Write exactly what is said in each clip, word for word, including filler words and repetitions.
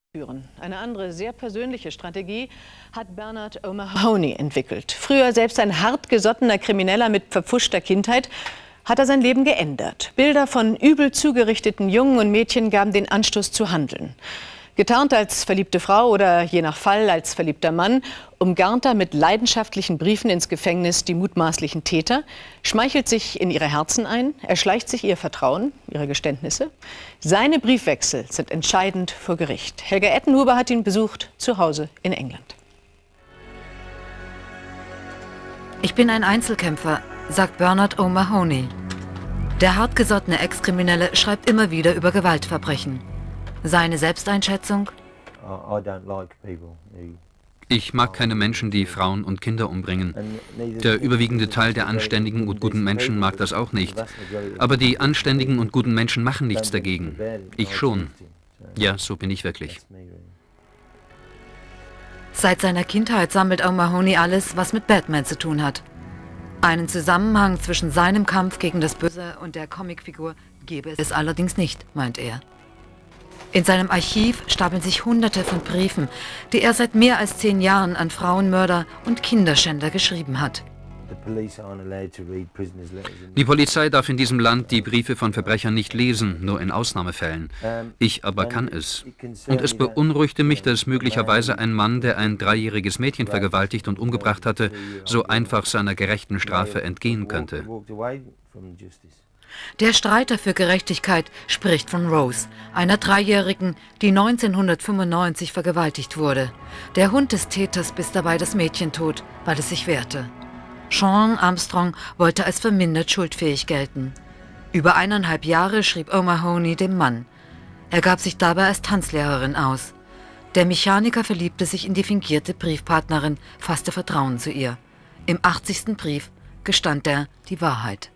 führen. Eine andere sehr persönliche Strategie hat Bernard O'Mahony entwickelt. Früher selbst ein hartgesottener Krimineller mit verpfuschter Kindheit, hat er sein Leben geändert. Bilder von übel zugerichteten Jungen und Mädchen gaben den Anstoß zu handeln. Getarnt als verliebte Frau oder je nach Fall als verliebter Mann, umgarnt er mit leidenschaftlichen Briefen ins Gefängnis die mutmaßlichen Täter, schmeichelt sich in ihre Herzen ein, erschleicht sich ihr Vertrauen, ihre Geständnisse. Seine Briefwechsel sind entscheidend vor Gericht. Helga Ettenhuber hat ihn besucht, zu Hause in England. Ich bin ein Einzelkämpfer, sagt Bernard O'Mahony. Der hartgesottene Ex-Kriminelle schreibt immer wieder über Gewaltverbrechen. Seine Selbsteinschätzung? Ich mag keine Menschen, die Frauen und Kinder umbringen. Der überwiegende Teil der anständigen und guten Menschen mag das auch nicht. Aber die anständigen und guten Menschen machen nichts dagegen. Ich schon. Ja, so bin ich wirklich. Seit seiner Kindheit sammelt O'Mahony alles, was mit Batman zu tun hat. Einen Zusammenhang zwischen seinem Kampf gegen das Böse und der Comicfigur gebe es allerdings nicht, meint er. In seinem Archiv stapeln sich Hunderte von Briefen, die er seit mehr als zehn Jahren an Frauenmörder und Kinderschänder geschrieben hat. Die Polizei darf in diesem Land die Briefe von Verbrechern nicht lesen, nur in Ausnahmefällen. Ich aber kann es. Und es beunruhigte mich, dass möglicherweise ein Mann, der ein dreijähriges Mädchen vergewaltigt und umgebracht hatte, so einfach seiner gerechten Strafe entgehen könnte. Der Streiter für Gerechtigkeit spricht von Rose, einer Dreijährigen, die neunzehnhundertfünfundneunzig vergewaltigt wurde. Der Hund des Täters biss dabei das Mädchen tot, weil es sich wehrte. Sean Armstrong wollte als vermindert schuldfähig gelten. Über eineinhalb Jahre schrieb O'Mahony dem Mann. Er gab sich dabei als Tanzlehrerin aus. Der Mechaniker verliebte sich in die fingierte Briefpartnerin, fasste Vertrauen zu ihr. Im achtzigsten Brief gestand er die Wahrheit.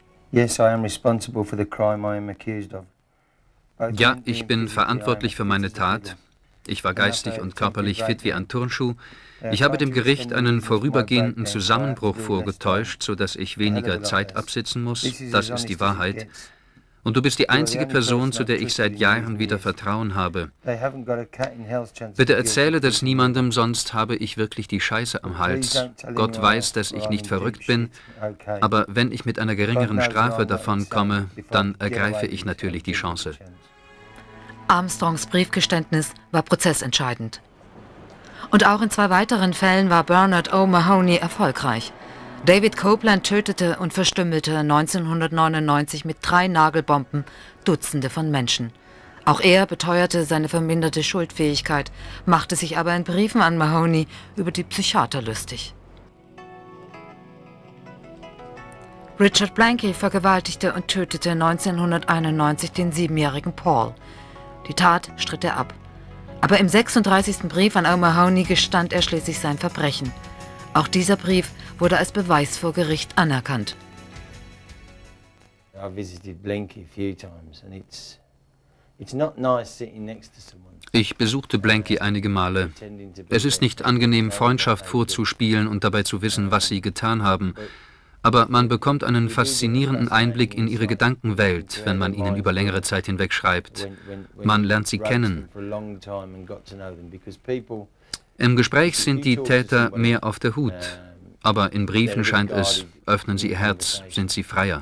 Ja, ich bin verantwortlich für meine Tat. Ich war geistig und körperlich fit wie ein Turnschuh. Ich habe dem Gericht einen vorübergehenden Zusammenbruch vorgetäuscht, sodass ich weniger Zeit absitzen muss. Das ist die Wahrheit. Und du bist die einzige Person, zu der ich seit Jahren wieder Vertrauen habe. Bitte erzähle das niemandem, sonst habe ich wirklich die Scheiße am Hals. Gott weiß, dass ich nicht verrückt bin, aber wenn ich mit einer geringeren Strafe davon komme, dann ergreife ich natürlich die Chance. Armstrongs Briefgeständnis war prozessentscheidend. Und auch in zwei weiteren Fällen war Bernard O'Mahony erfolgreich. David Copeland tötete und verstümmelte neunzehnhundertneunundneunzig mit drei Nagelbomben Dutzende von Menschen. Auch er beteuerte seine verminderte Schuldfähigkeit, machte sich aber in Briefen an Mahoney über die Psychiater lustig. Richard Blanky vergewaltigte und tötete neunzehnhunderteinundneunzig den siebenjährigen Paul. Die Tat stritt er ab. Aber im sechsunddreißigsten Brief an O'Mahony gestand er schließlich sein Verbrechen. Auch dieser Brief wurde als Beweis vor Gericht anerkannt. Ich besuchte Blanky einige Male. Es ist nicht angenehm, Freundschaft vorzuspielen und dabei zu wissen, was sie getan haben. Aber man bekommt einen faszinierenden Einblick in ihre Gedankenwelt, wenn man ihnen über längere Zeit hinweg schreibt. Man lernt sie kennen. Im Gespräch sind die Täter mehr auf der Hut, aber in Briefen scheint es, öffnen sie ihr Herz, sind sie freier.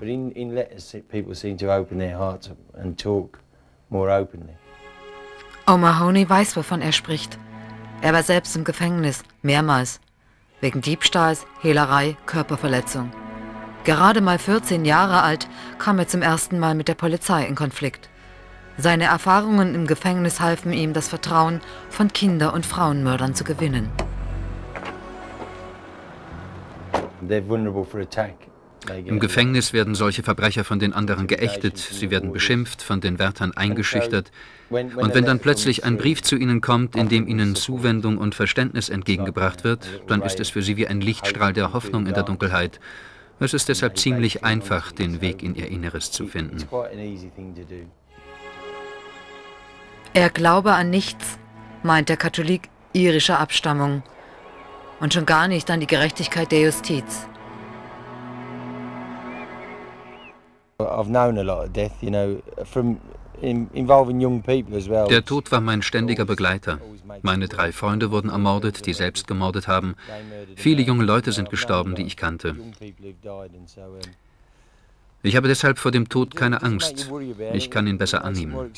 O'Mahony weiß, wovon er spricht. Er war selbst im Gefängnis, mehrmals, wegen Diebstahls, Hehlerei, Körperverletzung. Gerade mal vierzehn Jahre alt kam er zum ersten Mal mit der Polizei in Konflikt. Seine Erfahrungen im Gefängnis halfen ihm, das Vertrauen von Kinder- und Frauenmördern zu gewinnen. Im Gefängnis werden solche Verbrecher von den anderen geächtet, sie werden beschimpft, von den Wärtern eingeschüchtert. Und wenn dann plötzlich ein Brief zu ihnen kommt, in dem ihnen Zuwendung und Verständnis entgegengebracht wird, dann ist es für sie wie ein Lichtstrahl der Hoffnung in der Dunkelheit. Es ist deshalb ziemlich einfach, den Weg in ihr Inneres zu finden. Er glaube an nichts, meint der Katholik irischer Abstammung. Und schon gar nicht an die Gerechtigkeit der Justiz. Der Tod war mein ständiger Begleiter. Meine drei Freunde wurden ermordet, die selbst gemordet haben. Viele junge Leute sind gestorben, die ich kannte. Ich habe deshalb vor dem Tod keine Angst. Ich kann ihn besser annehmen.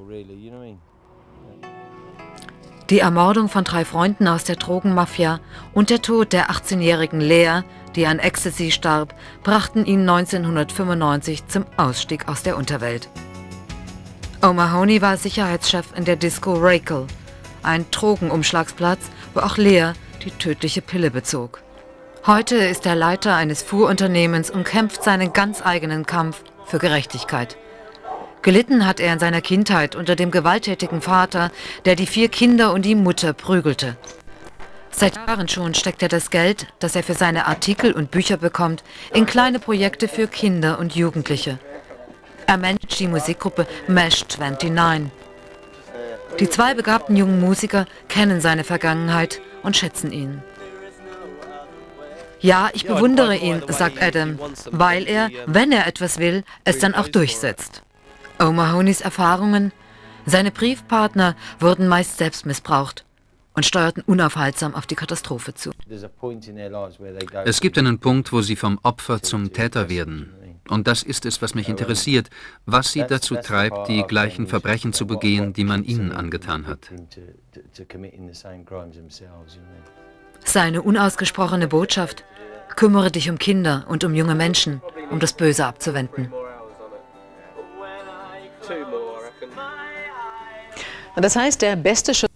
Die Ermordung von drei Freunden aus der Drogenmafia und der Tod der achtzehnjährigen Lea, die an Ecstasy starb, brachten ihn neunzehnhundertfünfundneunzig zum Ausstieg aus der Unterwelt. O'Mahony war Sicherheitschef in der Disco Rakel, ein Drogenumschlagsplatz, wo auch Lea die tödliche Pille bezog. Heute ist er Leiter eines Fuhrunternehmens und kämpft seinen ganz eigenen Kampf für Gerechtigkeit. Gelitten hat er in seiner Kindheit unter dem gewalttätigen Vater, der die vier Kinder und die Mutter prügelte. Seit Jahren schon steckt er das Geld, das er für seine Artikel und Bücher bekommt, in kleine Projekte für Kinder und Jugendliche. Er managt die Musikgruppe Mesh neunundzwanzig. Die zwei begabten jungen Musiker kennen seine Vergangenheit und schätzen ihn. Ja, ich bewundere ihn, sagt Adam, weil er, wenn er etwas will, es dann auch durchsetzt. O'Mahonys Erfahrungen: Seine Briefpartner wurden meist selbst missbraucht und steuerten unaufhaltsam auf die Katastrophe zu. Es gibt einen Punkt, wo sie vom Opfer zum Täter werden. Und das ist es, was mich interessiert, was sie dazu treibt, die gleichen Verbrechen zu begehen, die man ihnen angetan hat. Seine unausgesprochene Botschaft: Kümmere dich um Kinder und um junge Menschen, um das Böse abzuwenden. Und das heißt, der beste Schutz